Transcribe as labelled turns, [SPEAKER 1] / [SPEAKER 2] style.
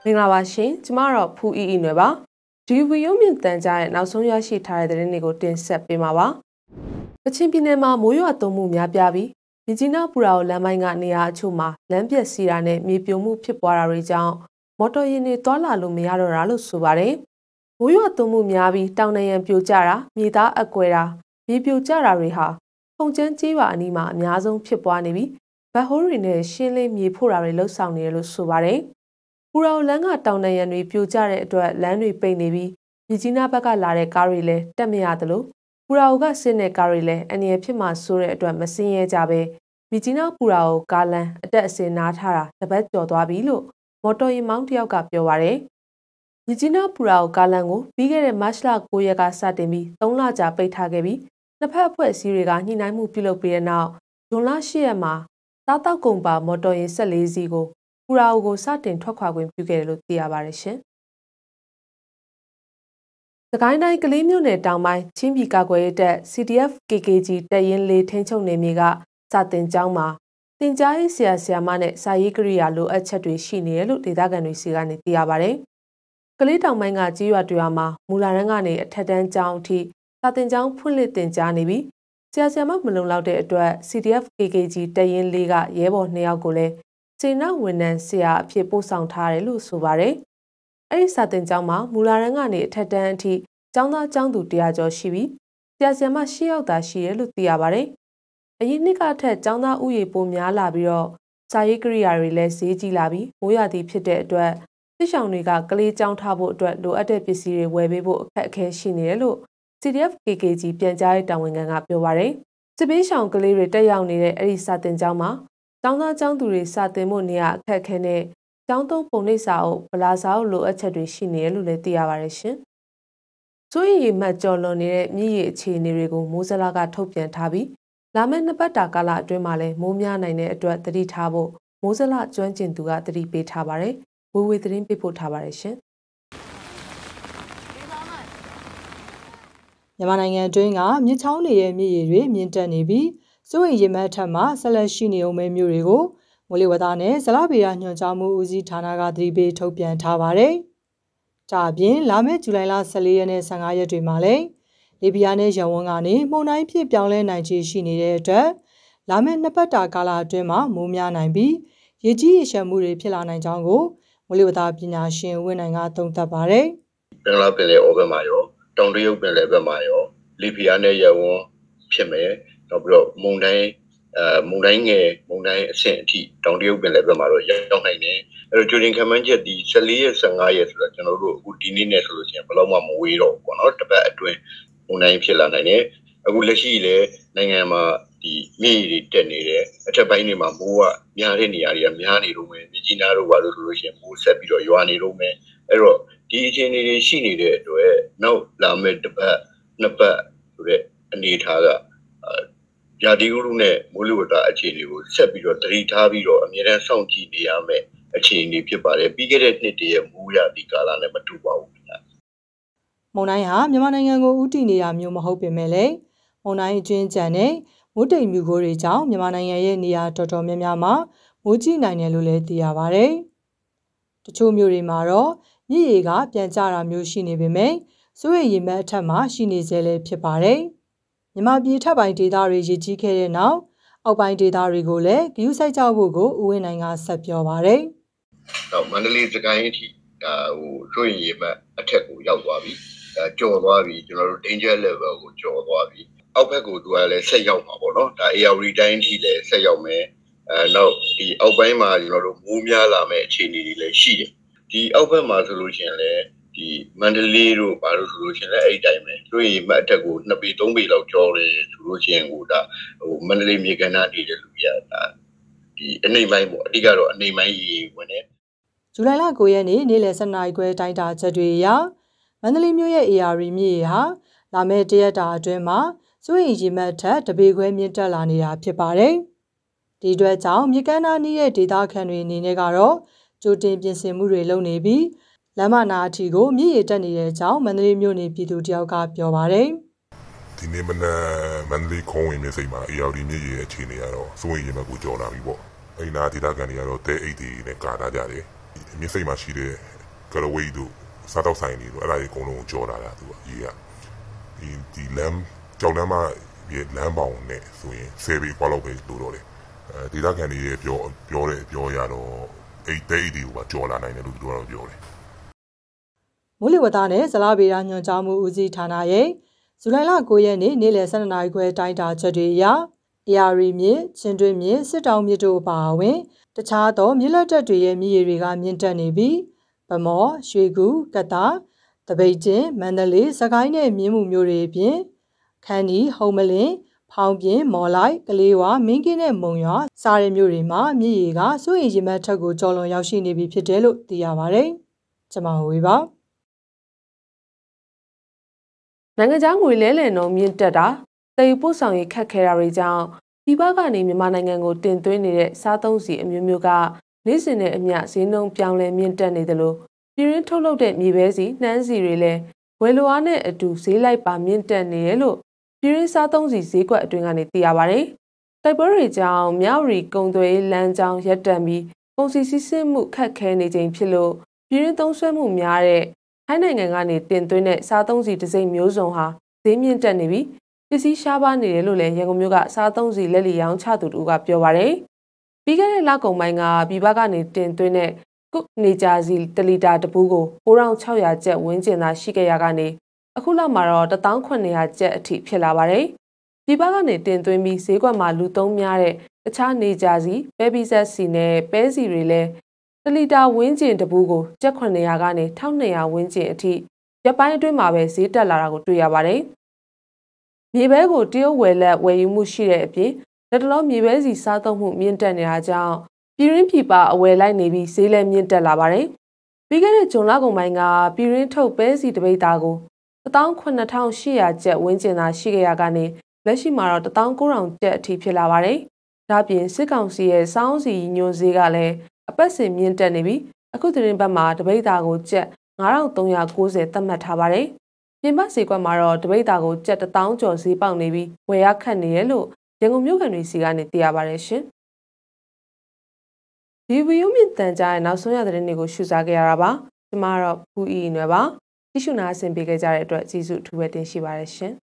[SPEAKER 1] မင်္ဂလာပါရှင်ကျမတော့ဖူအီအီနွယ်ပါဒီဗီယိုမြင့်တန်ကြားရဲ့နောက်ဆုံးရရှိထားတဲ့သတင်းတွေကိုတင်ဆက်ပေးမှာပါကချင်ပြည်နယ်မှာမိုးရွာသွန်းမှုများပြားပြီးမြကြီးနားပူရာကိုလမ်းပိုင်းကနေရာအချို့မှာလမ်းပြက်စီးတာနဲ့မြေပြိုမှုဖြစ်ပွားတာတွေကြောင့်မော်တော်ယာဉ်တွေသွားလာလို့မရတော့တာလို့ဆိုပါတယ်မိုးရွာသွန်းမှုများပြီးတောင်နံရံပြိုကျတာမြေသားအကွဲတာမြေပြိုကျတာတွေဟာပုံကျန်းကြီးပါအနီးမှာအများဆုံးဖြစ်ပွားနေပြီးဗတ်ဟိုးတွေနဲ့ရှင်းလင်းမြေဖို့တာတွေလှုပ်ဆောင်နေတယ်လို့ဆိုပါတယ်ပူရာလမ်းကတောင်နံရံတွေပြိုကျတဲ့အတွက်လမ်းတွေပိတ်နေပြီးမြကြီးနားဘက်ကလာတဲ့ကားတွေလည်းတက်မရသလိုပူရာကဆင်းတဲ့ကားတွေလည်းအနည်းဖြစ်မှဆိုတဲ့အတွက်မစင်းရဲကြပဲမြကြီးနားပူရာကိုကားလမ်းအတက်အစင်းနားထားတာတပတ်ကျော်သွားပြီလို့မော်တော်ယာဉ်မောင်းတယောက်ကပြောပါတယ်မြကြီးနားပူရာကိုကားလမ်းကိုပြီးခဲ့တဲ့မတ်လ9ရက်ကစတင်ပြီး3လကြာပိတ်ထားခဲ့ပြီးနှစ်ဖက်အဖွဲ့အစည်းတွေကညှိနှိုင်းမှုပြုလုပ်ပြီးတဲ့နောက်ဇွန်လ10ရက်မှာစားတောက်ကုန်ပါမော်တော်ယာဉ်14စီးကိုပူရာအိုကိုစတင်ထွက်ခွာခွင့်ပြုခဲ့တယ်လို့သိရပါတယ်ရှင်။စကိုင်းတိုင်းကလေးမြို့နယ်တောင်ပိုင်းချင်းပြည်ကာကွယ်ရေးတပ် CDF KKG တပ်ရင်း၄ထိန်းချုပ်နယ်မြေကစာတင်ကျောင်းမှာတင်ကြားရေးဆရာမနဲ့စာရေးကရိယာလိုအပ်ချက်တွေရှိနေတယ်လို့ဒေသခံတွေစီကနေသိရပါတယ်။ကလေးတောင်ပိုင်းကကြီးရွာတွေမှာမူလာရန်ကနေအထက်တန်းကျောင်းအထိစာတင်ကျောင်းဖွင့်လှစ်တင်ကြားနေပြီးဆရာမမလုံလောက်တဲ့အတွက် CDF KKG တပ်ရင်း၄ကရဲဘော်2ယောက်ကိုလည်းစေနာဝန်ထမ်းဆရာအဖြစ်ပို့ဆောင်ထားတယ်လို့ဆိုပါတယ်။အဲ့ဒီစာတင်ကျောင်းမှာမူလာရန်ကနေအထက်တန်းအထိကျောင်းသားကျောင်းသူ100ကျော်ရှိပြီးဆရာမ10ယောက်သာရှိတယ်လို့သိရပါတယ်။အရင်နှစ်ကထက်ကျောင်းသားဥယေပိုများလာပြီးတော့စာရေးကရိယာတွေလည်းဈေးကြီးလာပြီးမိုးရာသီဖြစ်တဲ့အတွက်စစ်ဆောင်တွေကကလေးကျောင်းထားဖို့အတွက်လိုအပ်တဲ့ပစ္စည်းတွေဝယ်ပေးဖို့အခက်အခဲရှိနေတယ်လို့ CDF KKG ပြန်ကြားရေးတာဝန်ခံကပြောပါတယ်။စစ်ပေးဆောင်ကလေးတွေတက်ရောက်နေတဲ့အဲ့ဒီစာတင်ကျောင်းမှာကျောင်းသားကျောင်းသူတွေစာသင်ဖို့နေရာအခက်အခဲနဲ့ကျောင်းသုံးပုံနှိပ်စာအုပ်ဗလာစာအုပ်လိုအပ်ချက်တွေရှိနေတယ်လို့လည်းသိရပါတယ်ရှင်။စိုးရိမ်ရေမှတ်ကျော်လွန်နေတဲ့မြစ်ရေအခြေအနေတွေကိုမိုးစလာကထုတ်ပြန်ထားပြီးလာမယ့်နှစ်ပတ်တာကာလအတွင်းမှာလည်းမိုးများနိုင်တဲ့အတွက်သတိထားဖို့မိုးစလာကျွမ်းကျင်သူကသတိပေးထားပါတယ်။ဝေဝေသတင်းပေးပို့ထားပါတယ်ရှင်။
[SPEAKER 2] မြန်မာနိုင်ငံအတွင်းကမြစ်ချောင်းတွေရဲ့မြစ်ရေတွေမြင့်တက်နေပြီးစိုးရိမ်ရေမှတ်ထက်မှဆက်လက်ရှိနေအောင်ပဲမျိုးတွေကိုမိုးလေဝသနဲ့ဇလဗေဒညွှန်ကြားမှုဦးစီးဌာနကသတိပေးထုတ်ပြန်ထားပါတယ်။ဒါအပြင်လာမယ့်ဇူလိုင်လ14ရက်နဲ့15ရက်တွေမှာလည်းလေပြင်းနဲ့ရဝန်းကနေမှုန်တိုင်းဖြစ်ပြောင်းလဲနိုင်ခြေရှိနေတဲ့အတွက်လာမယ့်နှစ်ပတ်တာကာလအတွင်းမှာမိုးများနိုင်ပြီးရေကြီးရေရှမ်းမှုတွေဖြစ်လာနိုင်ကြောင်းကိုမိုးလေဝသပညာရှင်ဝင်းနိုင်ကသုံးသပ်ပါတယ်
[SPEAKER 3] ။ဘင်္ဂလားပင်လယ်အော်ဘက်မှာရောတောင်တရုတ်ပင်လယ်ဘက်မှာရောလေပြင်းနဲ့ရဝန်းဖြစ်မယ်။နောက်ပြီးတော့မုန်တိုင်းငယ်မုန်တိုင်းအဆင့်အထိတောင်တရုတ်ပင်လယ်ဘက်မှာတော့ရောက်နိုင်တယ်။အဲ့တော့ဂျူရင်ခမန်းချက်ဒီ14ရက်15ရက်ဆိုတော့ကျွန်တော်တို့အခုဒီနေ့နဲ့ဆိုလို့ရှိရင်ဘယ်တော့မှမဝေးတော့ဘူးပေါ့နော်။တစ်ပတ်အတွင်းမုန်တိုင်းဖြစ်လာနိုင်တယ်။အခုလက်ရှိလေနိုင်ငံမှာဒီမြေတွေတက်နေတယ်။အထက်ပိုင်းတွေမှာမိုးကများတဲ့နေရာတွေကများနေတော့မယ်။မြကြီးနားတို့ဘာလို့ဆိုလို့ရှိရင်မိုးဆက်ပြီးတော့ရွာနေတော့မယ်။အဲ့တော့ဒီအခြေအနေတွေရှိနေတဲ့အတွက်နောက်လာမယ့်တစ်ပတ်နှစ်ပတ်ဆိုတဲ့အနေအထားကရာသီဥတုနဲ့မိုးလေဝသအခြေအနေကိုဆက်ပြီးတော့သတိထားပြီးတော့အမြဲတမ်းစောင့်ကြည့်နေရမယ်အခြေအနေဖြစ်ပါတယ်ပြီးခဲ့တဲ့နှစ်တည်းရဲ့မိုးရာသီကာလနဲ့မတူပါဘူးခင်ဗျာ
[SPEAKER 2] မုန်တိုင်းဟာမြန်မာနိုင်ငံကိုဥတီနေတာမျိုးမဟုတ်ပေမဲ့လည်းမုန်တိုင်းအကျွင်းကြံတဲ့မိုးတိမ်မြူကိုတွေကြောင့်မြန်မာနိုင်ငံရဲ့နေရာတော်တော်များများမှာမိုးကြီးနိုင်တယ်လို့လည်းသိရပါတယ်တချို့မြို့တွေမှာတော့မြစ်ရေကပြန်ကျတာမျိုးရှိနေပေမဲ့စိုးရိမ်ရေမှတ်အထက်မှာရှိနေစေလည်းဖြစ်ပါတယ်မြန်မာပြည်ထပ်ပိုင်းဒေသတွေရည်ကြီးခဲ့တဲ့နောက်အောက်ပိုင်းဒေသတွေကိုလည်းဂရုစိုက်ကြဖို့ကိုဦးဝင်းနိုင်ကဆက်ပြောပါတယ်
[SPEAKER 3] ။တော့မန္တလေးစကိုင်းအထိစိုးရိမ်ရေမှတ်အထက်ကိုရောက်သွားပြီ။ကျော်သွားပြီကျွန်တော်တို့ danger level ကိုကျော်သွားပြီ။အောက်ဘက်ကိုသူကလည်းဆက်ရောက်မှာပေါ့နော်။ဒါ AR တိုင်းအထိလည်းဆက်ရောက်မယ်။နောက်ဒီအောက်ပိုင်းမှာကျွန်တော်တို့မိုးများလာမယ့်အခြေအနေတွေလည်းရှိတယ်။ဒီအောက်ဘက်မှာဆိုလို့ရှိရင်လည်းဒီမန္တလေးတို့ဘာလို့ဆိုလို့ရှိရင်လည်းအဲ့ဒီတိုင်းပဲတွေ့ရင်မှအထက်ကို2ပေ3ပေလောက်ကျော်တယ်ဆိုလို့ရှိရင်ဒါမန္တလေးမြေကမ်းနားနေတဲ့လူကြီးကဒီအနေပိုင်းပေါ့အဓိကတော့အနေပိုင်းရေဝင်တယ်
[SPEAKER 2] ဇူလိုင်လ9ရက်နေ့နေ့လယ်7:00နာရီခွဲတိုင်းတာချက်တွေအရမန္တလေးမြို့ရဲ့ AR မြစ်ရေဟာလာမယ့်တရက်တာအတွင်းမှာစိုးရိမ်ရေမှတ်ထက်တပေခွဲမြင့်တက်လာနေတာဖြစ်ပါတယ်ဒီအတွက်ကြောင့်မြေကမ်းနားနီးတဲ့ဒေသခံတွေအနေနဲ့ကတော့ကြိုတင်ပြင်ဆင်မှုတွေလုပ်နေပြီးလမ်းမနာအထီကိုမြည်ရတက်နေတဲ့အကြောင်းမန္တလေးမြို့နေပြည်သူတယောက်ကပြောပါတယ်
[SPEAKER 4] ဒီနေ့မနက်မန္တလေးခုံးဝင်မြို့စိတ်မှာ AR မြည်ရအခြေအနေကတော့စိုးရိမ်ရေမှတ်ကိုကြော်လာပြီပေါ့အဲ့နာဒေသခံတွေကတော့တဲအိတ်တွေနဲ့ကာထားကြတယ်မြစ်စိတ်မှာရှိတဲ့ကရဝိတ်တို့စားတော့ဆိုင်တွေတို့အဲ့ဒါတွေအကုန်လုံးကြောလာတာသူကရေကဒီလမ်းကြောက်လမ်းမရဲ့လမ်းပေါင်နဲ့ဆိုရင်10ပေခွာလောက်ပဲလို့တော့တယ်ဒေသခံတွေရဲ့ပြောရတော့အဲ့တဲအိတွေကိုပါကြောလာနိုင်တယ်လို့သူတို့ကတော့ပြောတယ်
[SPEAKER 2] မိုးလေဝသနဲ့ဇလဗေဒညွှန်ကြားမှုဦးစီးဌာနရဲ့ဇူလိုင်လ9ရက်နေ့နေ့လယ်12နာရီခွဲတိုင်းတာချက်တွေအရARမြစ်ချင်းတွင်းမြစ်စစ်တောင်မြစ်တို့အပါအဝင်တခြားသောမြစ်လက်တက်တွေရဲ့မြစ်ရေတွေကမြင့်တက်နေပြီးဗမော်ရွှေကူကတာတပိတ်ကျင်းမန္တလေးစကိုင်းနဲ့မြင်းမှုမျိုးတွေအပြင်ခန်းဒီဟုံမလင်းဖောင်ပြင်းမော်လိုက်ကလေးဝါမင်းကင်းနဲ့မုံရွာစားရမျိုးတွေမှာမြစ်ရေကစိုးရိမ်ရေမှတ်ထက်ကိုကျော်လွန်ရောက်ရှိနေပြီဖြစ်တယ်လို့သိရပါတယ်။ကျွန်မဝေပါ
[SPEAKER 1] နိုင်ငံခြားငွေလဲလှယ်နှုန်းမြင့်တက်တာတည်ပို့ဆောင်ရေးခက်ခဲတာတွေကြောင့်ပြည်ပကနေမြန်မာနိုင်ငံကိုတင်သွင်းနေတဲ့စားသုံးဆီအမျိုးမျိုးကနေ့စဉ်နဲ့အမျှဈေးနှုန်းပြောင်းလဲမြင့်တက်နေသလိုပြည်ရင်းထုတ်လုပ်တဲ့မြေပဲစီနှမ်းစီတွေလည်းဝယ်လိုအားနဲ့အတူဈေးလိုက်ပါမြင့်တက်နေတယ်လို့ပြည်ရင်းစားသုံးဆီဈေးကွက်အတွင်းကနေသိရပါတယ်။တိုက်ပွဲတွေကြောင့်မြောက်ရီကုန်သွယ်ရေးလမ်းကြောင်းရပ်တန့်ပြီးကုန်စည်စီးဆင်းမှုခက်ခဲနေချိန်ဖြစ်လို့ပြည်ရင်းသုံးစွဲမှုများတဲ့ထိုင်းနိုင်ငံကနေတင်သွင်းတဲ့စားသုံးဆီတစ်စိမ့်မျိုးစုံဟာဈေးမြင့်တက်နေပြီးပစ္စည်းရှားပါးနေတယ်လို့လည်းရန်ကုန်မြို့ကစားသုံးဆီလက်လီရောင်းချသူတို့ကပြောပါတယ်။ပြီးခဲ့တဲ့လကုန်ပိုင်းကပြည်ပကနေတင်သွင်းတဲ့ကုတ်နေကြစီ1လီတာတပူးကို9600ကျပ်ဝန်းကျင်သာရှိခဲ့ရကနေအခုလောက်မှာတော့1,900ကျပ်အထိဖြစ်လာပါတယ်။ပြည်ပကနေတင်သွင်းပြီးဈေးကွက်မှာလူသုံးများတဲ့တခြားနေကြစီပဲပီဆက်စီနဲ့ပဲစီတွေလည်း1လီတာဝန်းကျင်တပူးကိုကျပ်900ကနေ1200ဝန်းကျင်အထိရပ်ပိုင်းအတွင်းမှာပဲဈေးတက်လာတာကိုတွေ့ရပါတယ်။မြေပဲကိုတရုတ်ဝယ်လက်ဝယ်ယူမှုရှိတဲ့အပြင်လက်တလုံးမြေပဲစီစားသုံးမှုမြင့်တက်နေတာကြောင့်ပြည်ရင်းပြည်ပအဝယ်လိုက်နေပြီးဈေးလည်းမြင့်တက်လာပါတယ်။ပြီးခဲ့တဲ့ဇွန်လကုန်ပိုင်းကပြည်ရင်းထုတ်ပဲစီတပိတ်သားကို1,800ကျပ်ဝန်းကျင်သာရှိခဲ့ရကနေလက်ရှိမှာတော့1,900ကျပ်အထိဖြစ်လာပါတယ်။ဒါပြင်စစ်ကောင်စီရဲ့စောင်းစီညွှန်ဈေးကလည်းအပတ်စဉ်မြင့်တက်နေပြီးအခုသတင်းပတ်မှာတပိတ်သားကိုကျပ်9,390သတ်မှတ်ထားပါတယ်။ပြင်ပဈေးကွက်မှာတော့တပိတ်သားကိုကျပ်1,000ကျော်ဈေးပေါက်နေပြီးဝယ်ရခက်နေတယ်လို့ရန်ကုန်မြို့ခံတွေစီကနေသိရပါတယ်ရှင်။ဒီဗီဒီယိုမြင့်တန်ကြားရဲ့နောက်ဆုံးရသတင်းတွေကိုရှုစားခဲ့ရတာပါ။ဒီမှာတော့ဘူးအီနွယ်ပါ။ကြည့်ရှုနာဆင်ပေးကြတဲ့အတွက်ကျေးဇူးအထူးပဲတင်ရှိပါတယ်ရှင်။